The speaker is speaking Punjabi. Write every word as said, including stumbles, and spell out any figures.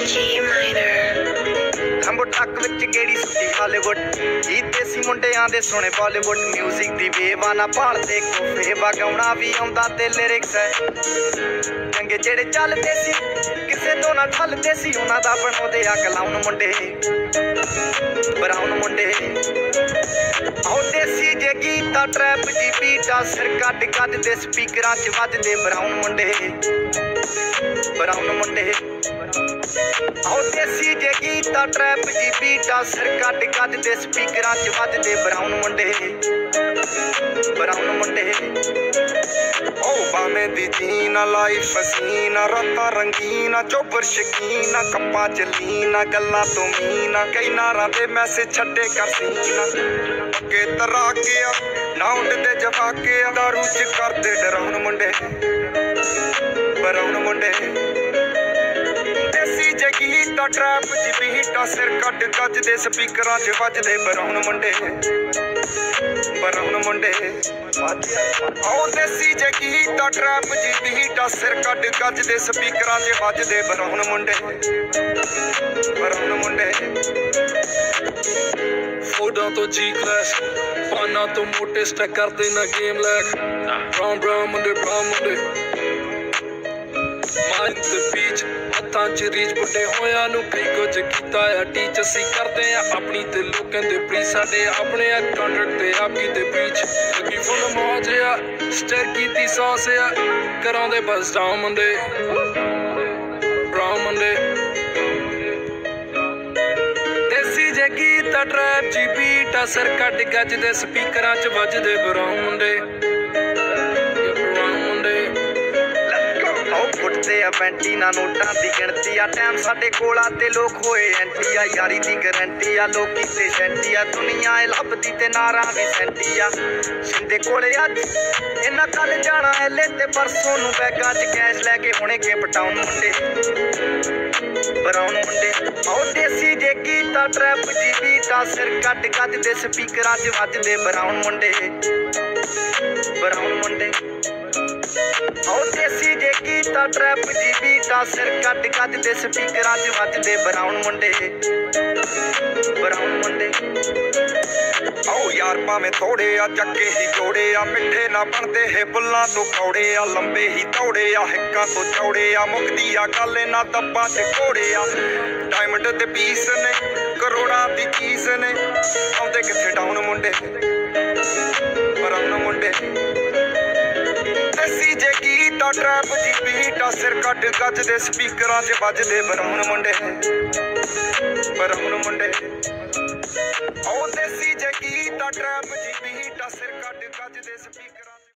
G minor. ਲੰਬੋ ਟੱਕ ਵਿੱਚ ਗੇੜੀ ਸੁੱਟੀ ਹਾਲੀਵੁੱਡ ਇਹ ਦੇਸੀ ਮੁੰਡਿਆਂ ਦੇ ਸੋਹਣੇ ਬਾਲੀਵੁੱਡ ਮਿਊਜ਼ਿਕ ਦੀ ਵੇਵਾ ਨਾ ਭਾਲਦੇ ਕੋਫੇ ਵਗਾਉਣਾ ਵੀ ਆਉਂਦਾ ਤੇ ਲਿਰਿਕਸ ਹੈ ਚੰਗੇ ਜਿਹੜੇ ਚੱਲਦੇ ਸੀ ਕਿਸੇ ਤੋਂ ਨਾ ਠੱਲਦੇ ਸੀ ਉਹਨਾਂ ਦਾ ਬਣਾਉਂਦੇ ਆ ਕਲਾਉਣ ਮੁੰਡੇ ਬਰਾਉਨ ਮੁੰਡੇ ਆਹ ਦੇਸੀ ਜੇ ਗੀਤਾ ਟਰੈਪ ਜੀ ਬੀਟਾ ਸਿਰ ਕੱਢ ਕੱਢ ਦੇ ਸਪੀਕਰਾਂ 'ਚ ਵੱਜਦੇ ਬਰਾਉਨ ਮੁੰਡੇ ਬਰਾਉਨ ਮੁੰਡੇ ਆਹ ਦੇਸੀ ਜੇ ਗੀਤਾ ਟਰੈਪ ਜੀ ਬੀਟਾ ਸਿਰ ਕੱਢ ਕੱਢ ਦੇ ਸਪੀਕਰਾਂ 'ਚ ਵੱਜਦੇ ਬਰਾਉਨ ਮੁੰਡੇ ਬਰਾਉਨ ਮੁੰਡੇ ਉਹ ਬਾਵੇਂ ਦੀ ਜੀਨਾ ਲਾਈਫ ਹਸੀਨਾ ਰਾਤਾਂ ਰੰਗੀਨਾ ਚੋਬਰ ਸ਼ਕੀਨਾ ਕੱਪਾਂ ਚ ਲੀਨਾ ਗੱਲਾਂ ਤੋਂ ਮੀਨਾ ਕਈ ਨਾਰਾਂ ਦੇ ਮੈਸੇਜ ਛੱਡੇ ਕਰ ਸੀਨਾ ਅੱਗੇ ਤਰਾ ਕੇ ਆ ਨਾਉਂਡ ਦੇ ਜਵਾਕੇ ਆ ਦਾਰੂ ਚ ਕਰਦੇ ਡਰਾਉਣ ਮੁੰਡੇ ਬਰਾਉਨ ਮੁੰਡੇ ਦੇਸੀ ਜਗੀਤਾ ਟਰੈਪ ਜੀ ਬੀਟਾ ਸਿਰ ਕੱਢ ਗੱਜ ਦੇ ਸਪੀਕਰਾਂ 'ਚ ਵੱਜਦੇ ਬਰਾਉਨ ਮੁੰਡੇ ਬਰਾਉਨ ਮੁੰਡੇ ਆਹ ਦੇਸੀ ਜਗੀਤਾ ਟਰੈਪ ਜੀ ਬੀਟਾ ਸਿਰ ਕੱਢ ਗੱਜ ਦੇ ਸਪੀਕਰਾਂ 'ਚ ਵੱਜਦੇ ਬਰਾਉਨ ਮੁੰਡੇ ਬਰਾਉਨ ਮੁੰਡੇ ਫੋਟੋਆਂ ਤੋਂ ਜੀ ਕਲਾਸ ਪਾਨਾਂ ਤੋਂ ਮੋਟੇ ਸਟੈਕ ਕਰਦੇ ਨਾ ਗੇਮ ਲੈਕ ਬਰਾਉਨ ਬਰਾਉਨ ਮੁੰਡੇ ਬਰਾਉਨ ਮੁੰਡੇ ਮਾਈਂਡ ਤੇ ਬੀਚ ਹੱਥਾਂ 'ਚ ਰੀਚ ਬੁੱਢੇ ਹੋਇਆਂ ਨੂੰ ਕਈ ਕੁਝ ਕੀਤਾ ਆ ਟੀਚ ਅਸੀਂ ਕਰਦੇ ਆ ਆਪਣੀ ਤੇ ਲੋਕਾਂ ਦੇ ਪ੍ਰੀ ਸਾਡੇ ਆਪਣੇ ਆ ਕੰਟਰੈਕਟ ਤੇ ਆਪ ਕੀਤੇ ਬ੍ਰੀਚ ਲੱਗੀ ਫੁੱਲ ਮੌਜ ਆ ਸਟਰ ਕੀਤੀ ਸੌਸ ਆ ਕਰਾਉਂਦੇ ਬਸ ਡਾਊਨ ਮੁੰਡੇ ਬਰਾਉਨ ਮੁੰਡੇ ਦੇਸੀ ਜੇ ਗੀਤਾ ਟਰੈਪ ਜੀ ਬੀਟਾ ਸਿਰ ਕੱਢ ਗੱਜ ਦੇ ਸਪੀਕਰਾਂ 'ਚ ਵੱਜਦੇ ਬਰਾਉਨ ਮੁੰਡੇ ਉੱਠਦੇ ਆ ਪੈਂਟੀ ਨਾ ਨੋਟਾਂ ਦੀ ਗਿਣਤੀ ਆ ਟਾਈਮ ਸਾਡੇ ਕੋਲ ਆ ਤੇ ਲੋਕ ਹੋਏ ਐਂਟੀ ਆ ਯਾਰੀ ਦੀ ਗਰੰਟੀ ਆ ਲੋਕੀ ਤੇ ਸੈਂਟੀ ਆ ਦੁਨੀਆ ਇਹ ਲੱਭਦੀ ਤੇ ਨਾਰਾਂ ਵੀ ਸੈਂਟੀ ਆ ਸਿੰਦੇ ਕੋਲੇ ਅੱਜ ਇਹਨਾਂ ਕੱਲ ਜਾਣਾ ਐਲੇ ਤੇ ਪਰਸੋਂ ਨੂੰ ਬੈਗਾਂ 'ਚ ਕੈਸ਼ ਲੈ ਕੇ ਹੁਣੇ ਕੇ ਪਟਾਉਣ ਮੁੰਡੇ ਬਰਾਉਨ ਮੁੰਡੇ ਆਹ ਦੇਸੀ ਜੇ ਗੀਤਾ ਟਰੈਪ ਜੀ ਬੀਟਾ ਸਿਰ ਕੱਢ ਕੱਢ ਦੇ ਸਪੀਕਰਾਂ 'ਚ ਵੱਜਦੇ ਬਰਾਉਨ ਮੁੰਡੇ ਬਰਾਉਨ ਮੁੰਡੇ ਆਹ ਦੇਸੀ ਜੇ ਗੀਤਾ ਟਰੈਪ ਜੀ ਬੀਟਾ ਸਿਰ ਕੱਢ ਕੱਢ ਦੇ ਸਪੀਕਰਾਂ 'ਚ ਵੱਜਦੇ ਬਰਾਉਨ ਮੁੰਡੇ ਬਰਾਉਨ ਮੁੰਡੇ ਆਓ ਯਾਰ ਭਾਵੇਂ ਥੋੜੇ ਆ ਚੱਕੇ ਹੀ ਜੋੜੇ ਆ ਮਿੱਠੇ ਨਾ ਬਣਦੇ ਹੈ ਬੁੱਲਾਂ ਤੋਂ ਕੌੜੇ ਆ ਲੰਬੇ ਹੀ ਦੌੜੇ ਆ ਹਿੱਕਾਂ ਤੋਂ ਚੌੜੇ ਆ ਮੁੱਕਦੀ ਆ ਗੱਲ ਇਹਨਾਂ ਦੱਬਾਂ 'ਚ ਘੋੜੇ ਆ ਡਾਇਮੰਡ ਦੇ ਪੀਸ ਨੇ ਕਰੋੜਾਂ ਦੀ ਚੀਜ਼ ਨੇ ਆਉਂਦੇ ਕਿੱਥੇ ਡਾਊਨ ਮੁੰਡੇ ਬਰਾਉਨ ਮੁੰਡੇ ਦੇਸੀ ਜੇ ਗੀਤਾ ਟਰੈਪ ਜੀ ਬੀਟਾ ਸਿਰ ਕੱਢ ਗੱਜ ਦੇ ਸਪੀਕਰਾਂ 'ਚ ਵੱਜਦੇ ਬਰਾਉਨ ਮੁੰਡੇ ਬਰਾਉਨ ਮੁੰਡੇ ਆਹ ਦੇਸੀ ਜੇ ਗੀਤਾ ਟਰੈਪ ਜੀ ਬੀਟਾ ਸਿਰ ਕੱਢ ਗੱਜ ਦੇ ਸਪੀਕਰਾਂ